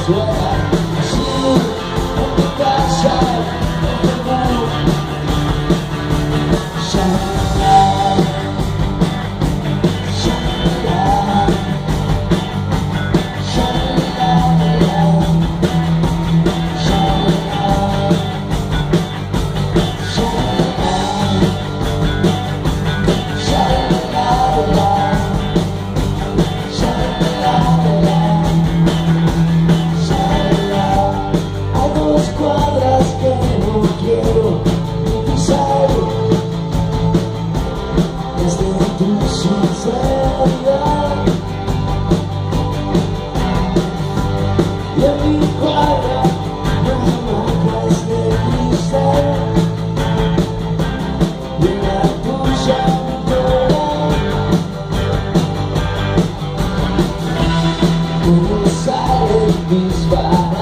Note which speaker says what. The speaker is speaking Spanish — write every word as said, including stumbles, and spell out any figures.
Speaker 1: suena así en mi casa, en el mundo. Sha-la-la, sha-la-la, sha-la-la-la, sha-la-la, sha-la-la, sha-la-la. Hay dos cuadras que no quiero ni pisar, desde tu sinceridad. Y en mi cuadra no hay marcas de cristal, y en la tuya no. ¿Cómo salen mis balas?